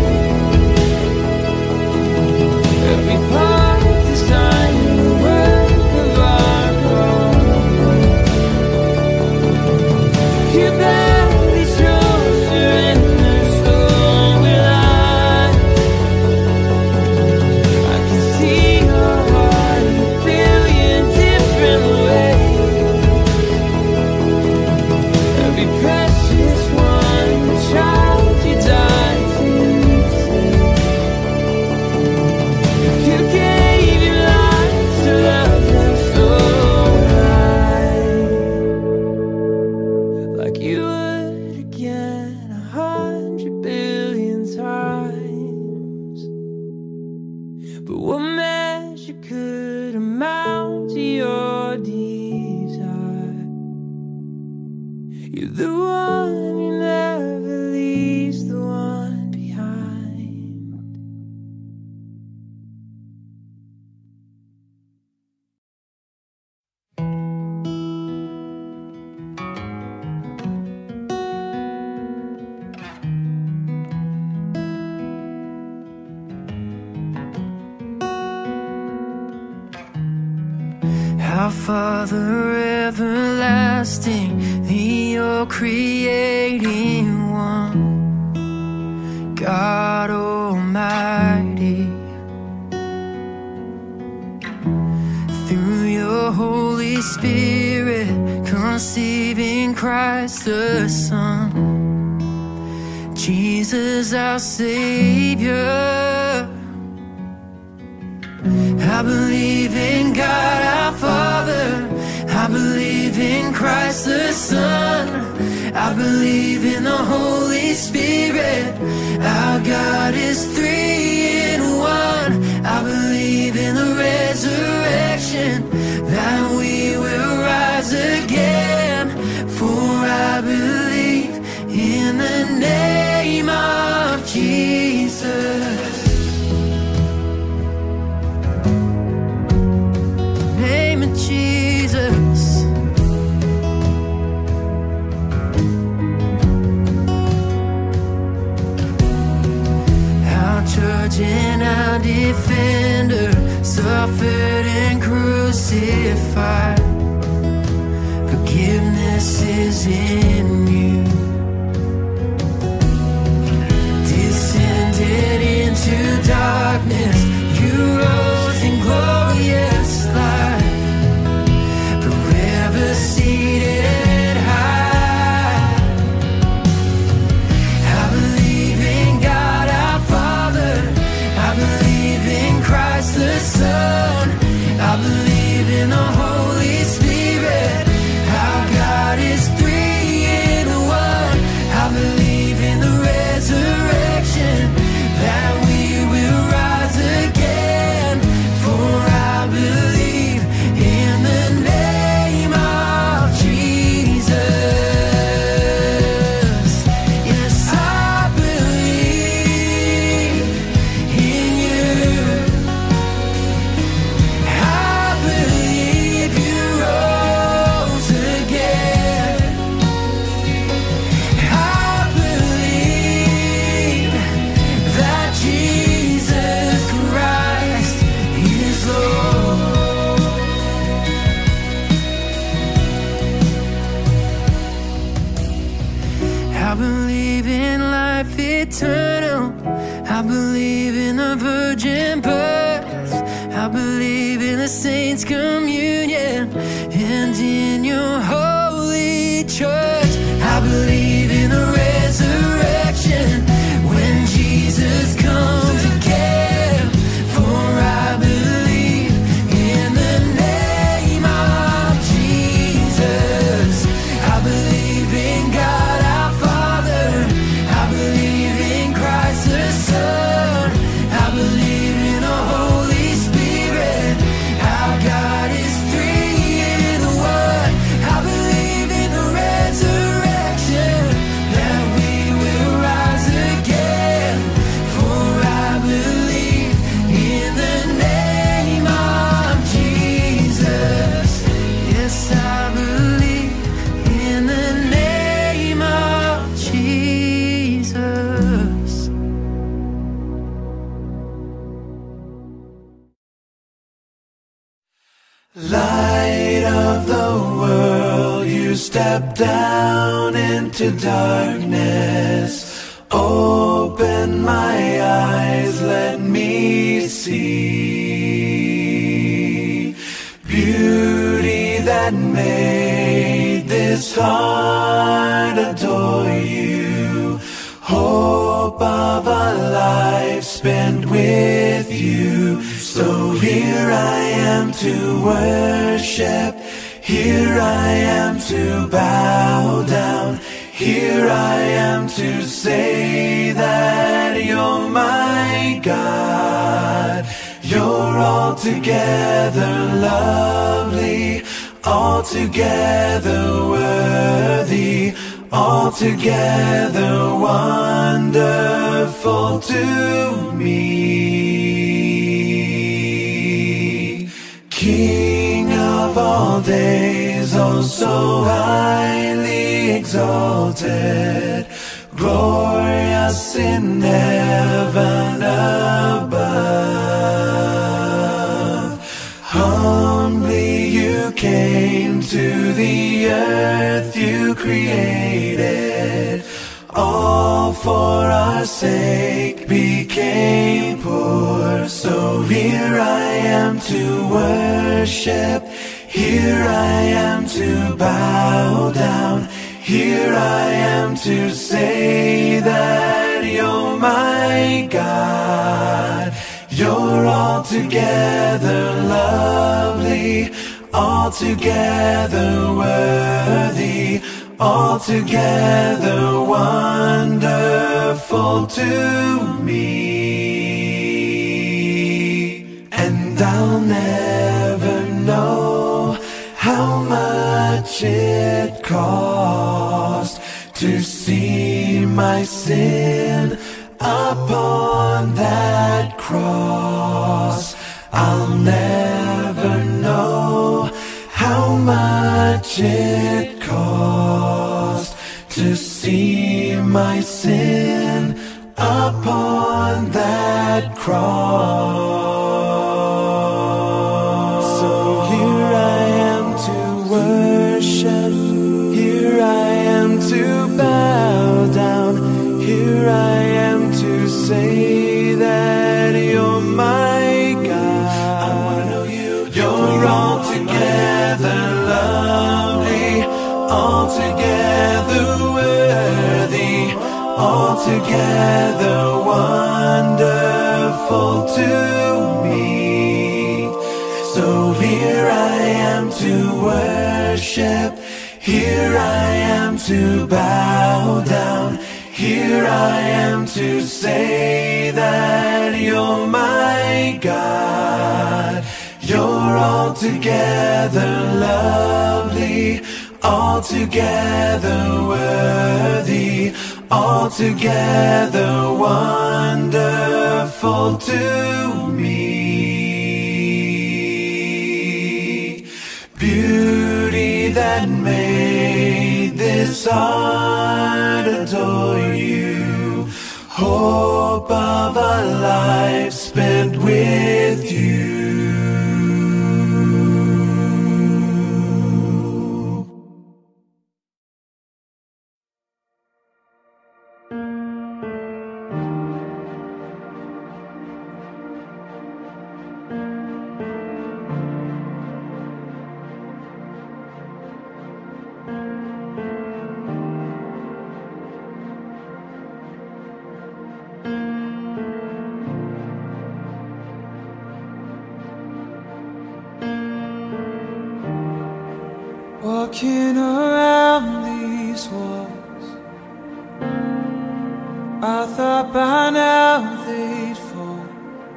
Every part designed in a work of art. If you barely chose to You're the one who never leaves the one behind. Our Father everlasting, the all-creating one, God Almighty, through your Holy Spirit, conceiving Christ the Son, Jesus our Savior. I believe in God our Father, I believe in Christ the Son, I believe in the Holy Spirit, our God is three in one. I believe in the resurrection, that we will rise again, for I believe in the name of Jesus. Name of Jesus. Our judge and our defender, suffered and crucified. Forgiveness is in you. Descended into darkness, you rose in glorious light. Seated high, I believe in God our Father, I believe in Christ the Son, I believe in the Holy Spirit, our God is three in one. I believe in the resurrection, that we will rise again, for I believe in the name of eternal. I believe in the virgin birth, I believe in the saints' communion, and in your holy church. I believe in the resurrection, when Jesus comes again, for I believe in the name of Jesus. I believe in God our Father, I believe in Christ the Son, I believe in the Holy Spirit, our God is three in one. I believe in the resurrection, that we will rise again, for I believe in the name of Jesus. Yes, I believe in the name of Jesus. Light of the world, you step down into darkness. Open my eyes, let me see beauty that made this heart adore you. Hope of a life spent with you. So here I am to worship, here I am to bow down, here I am to say that you're my God. You're altogether lovely, altogether worthy altogether wonderful to me. King of all days, oh so highly exalted, glorious in heaven above. Humbly you came to the earth you created, all for our sake became poor. So here I am to worship, here I am to bow down, here I am to say that you're my God. You're altogether lovely, altogether worthy, altogether wonderful to me. And I'll never know how much it cost to see my sin upon that cross. I'll never know how much it cost to see my sin upon that cross. So here I am to worship, here I am to bow down, here I am to say that you're my God. I wanna know you. You're altogether lovely, altogether worthy, altogether wonderful to me. So here I am to worship, here I am to bow down, here I am to say that you're my God. You're altogether lovely, altogether worthy, altogether wonderful to me. Beauty that made this heart adore you, hope of a life spent with you. Walking around these walls, I thought by now they'd fall,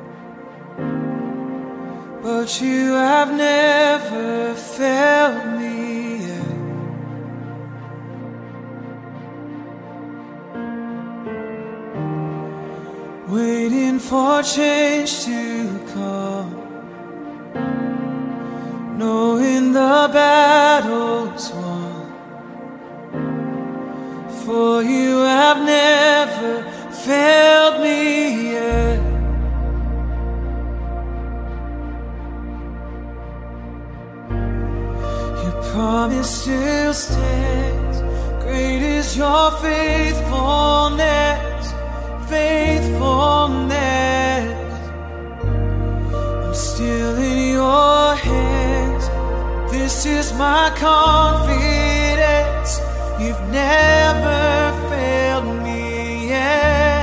but you have never failed me yet. Waiting for change to come, knowing the battle's won, for you have never failed me yet. Your promise still stands, great is your faithfulness, faithfulness. I'm still in your hands, this is my confidence, you've never failed me yet.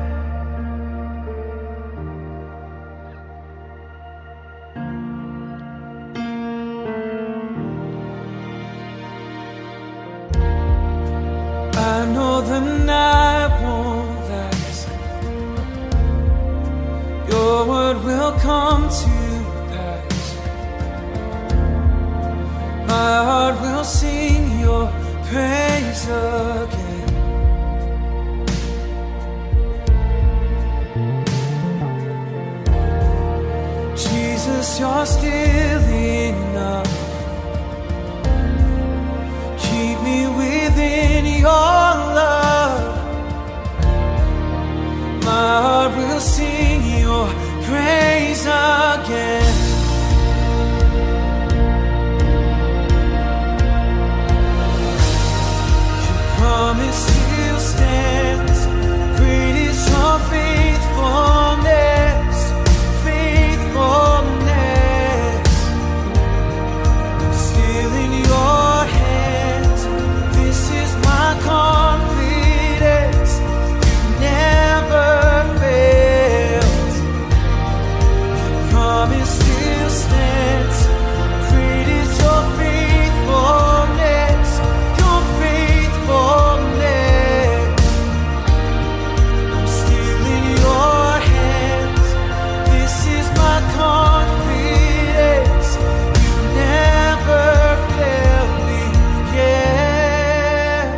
I know the night won't last, your word will come to pass. My heart will sing your praise rise again. Jesus, you're still enough. Keep me within your love. My heart will sing your praise again. Your promise still stands. Great is your faithfulness, faithfulness. I'm still in your hands. This is my confidence. You've never failed. Your promise still stands. Great is your faithfulness, your faithfulness. I'm still in your hands. This is my confidence. You've never failed me yet.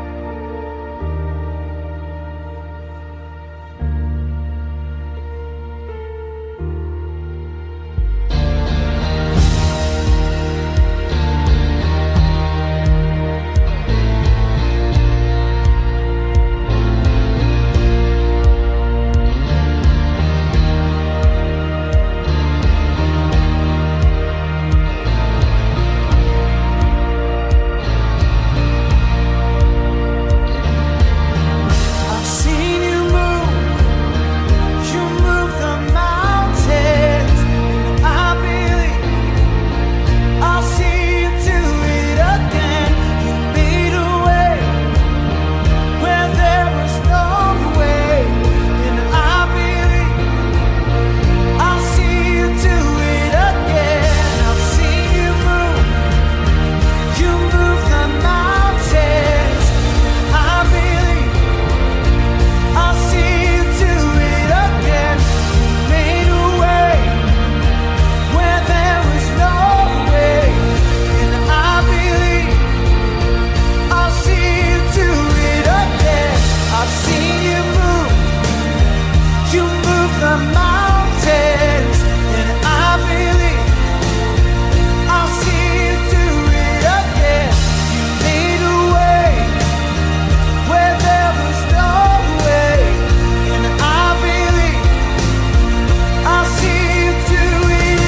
I've seen you move, you move the mountains, and I believe I'll see you do it again. You made a way where there was no way, and I believe I'll see you do it again. I've seen you move, you move the mountains, and I believe I'll see you do it again. You made a way where there was no way, and I believe I'll see you do it again. I've seen you move, you move the mountains, and I believe I'll see you do it again. You made a way where there was no way, and I believe I'll see you do it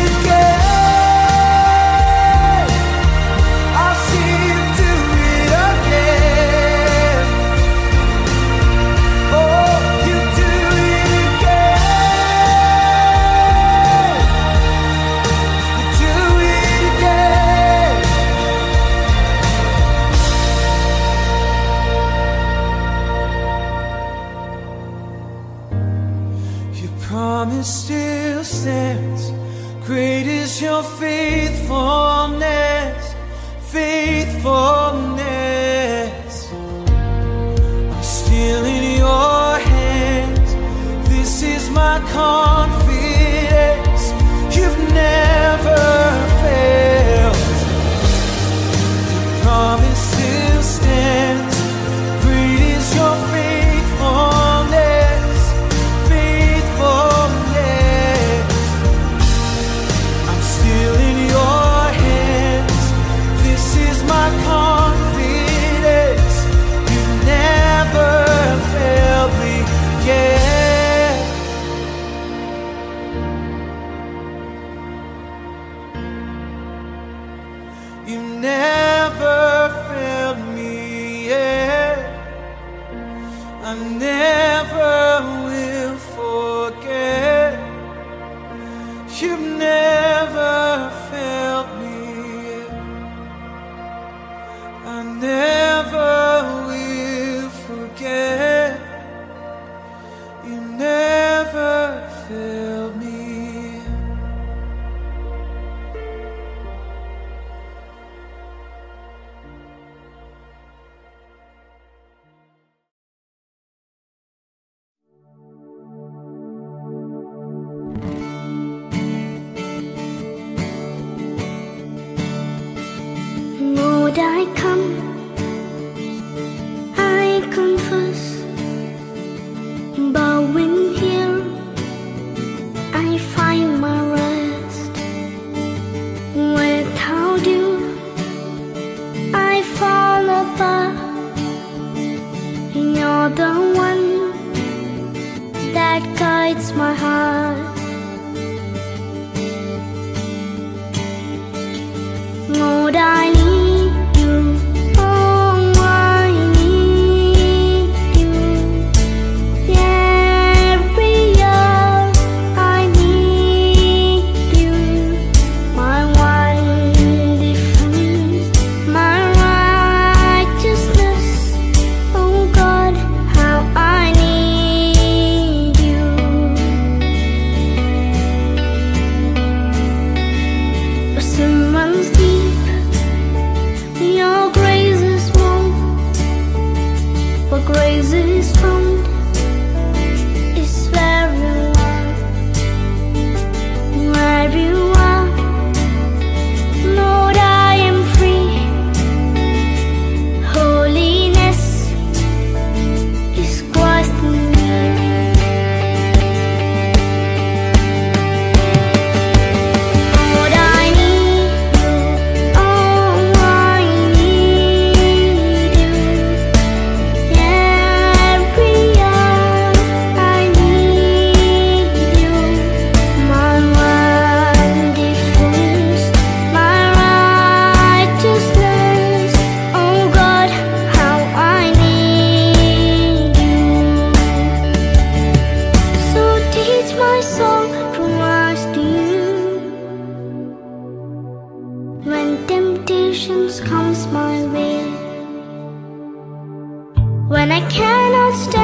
again. I'll see you do it again. Oh, you do it again. You do it again. Your promise still stands. Great is your faithfulness, faithfulness. I'm still in your hands. This is my confidence. You've never failed. Your promise still stands. Great is your faithfulness, faithfulness. I'm still in your hands. This is my confidence. You've never failed me yet. You never failed me yet. I never will forget. You've never failed me yet. I never will forget. You never failed me. praises found is where you are, where you are. Lord, I am free. Holiness is Christ in me. Lord, I need you. Oh, I need you. Every hour I need you. My one defense, my righteousness. Oh God, how I need you. So teach my soul to rise to you. When temptations comes my way, when I cannot stand